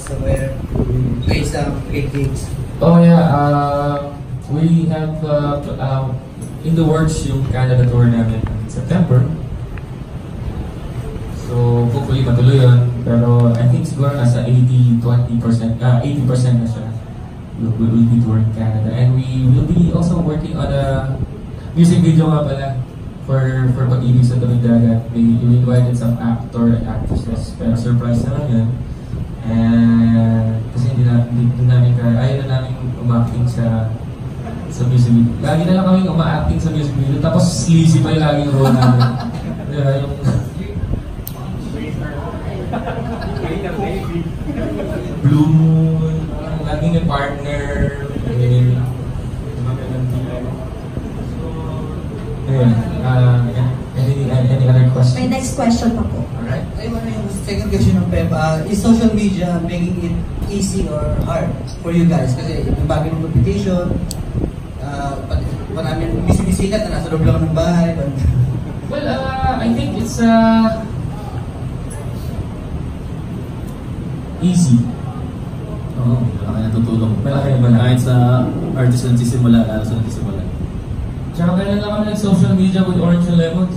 somewhere, play some big gigs? Oh yeah, we have in the works yung Canada tour namin in September. So hopefully matuloy yun. Pero I think siguro nasa 80% na siya. We'll be touring Canada, and we will be also working on a music video nga pala for Pag-ibig sa Tabing Dagat. We invited some actor and actresses, pero surprise naman yun. And kasi hindi namin kaya, ayaw na namin umacting sa music video. Lagi na lang kami umacting sa music video, tapos sleazy pa yung laging role namin. Yung Blue Moon, laging may partner, any other question? My next question pa po. Alright. Ay, yung second question ng Pep, is social media making it easy or hard for you guys? Kasi yung bagay ng competition, marami bisisikat na nasa loob lang ng bahay. Well, I think it's easy. Oo, malaki natutulong. Malaki naman. Kahit sa artist na nagsisimula, lalo sa nagsisimula. Tsaka kailan lang kami nag-social media with Orange and Lemons.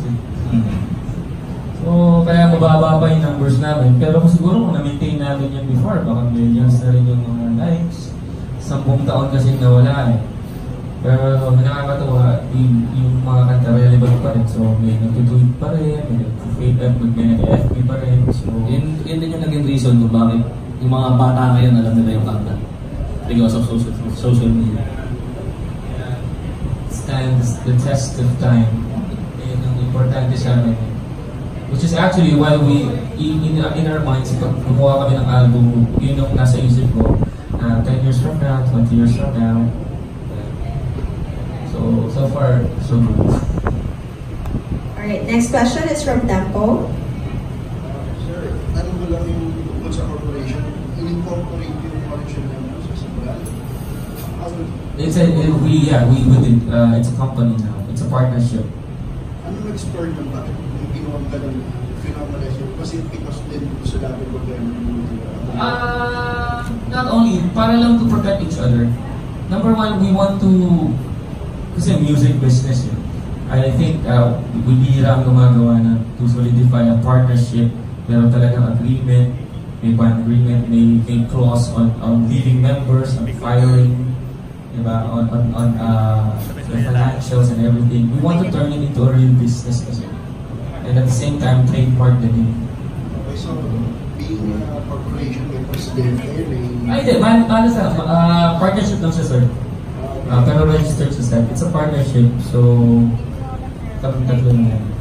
So, kaya mababa pa yung numbers namin. Pero siguro kung na-maintain namin yan before, baka millions na rin yung mga likes. 10 taon kasi nawala eh. Pero nakakatawa, yung mga kanta relevant pa rin. So, may nag-tweet pa rin, may nag-FB pa rin. So, yun din yung naging reason kung bakit yung mga bata ngayon alam nila yung kanta. Because of social media. Stands the test of time. Yun ang importante sa amin. Which is actually why we, in our minds, pag gumawa kami ng album, yun yung nasa isip ko, 10 years from now, 20 years from now. So far, so good. Alright, next question is from Tempo. Sir, tanong ko lang yung tungkol sa corporation, in-incorporate yung collection ng sa Brand. It's a, we did, it's a company now. It's a partnership. Ano nag-spur ng bakit yung ginawa ka ng phenomenalization? Kasi because din sa dati ko not only, para lang to protect each other. Number one, we want to, kasi music business yun. I think bibihira ang gumagawa na to solidify a partnership. Meron talagang agreement, may band agreement, may clause on leaving members, on firing, diba? On the financials and everything. We want to turn it into a real business kasi. And at the same time, trademark the name. Okay, so being a corporation, may presidente, may... Ay, hindi. Partnership lang siya, sir. Pero registered sa SEC. It's a partnership. So, tatlo na yan.